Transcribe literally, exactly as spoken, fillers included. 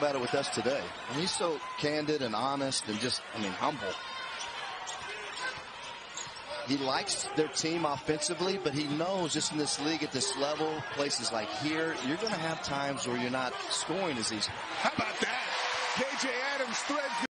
about it with us today. And he's so candid and honest and just, I mean, humble. He likes their team offensively, but he knows just in this league at this level, places like here, you're going to have times where you're not scoring as easy. How about that? K J Adams threads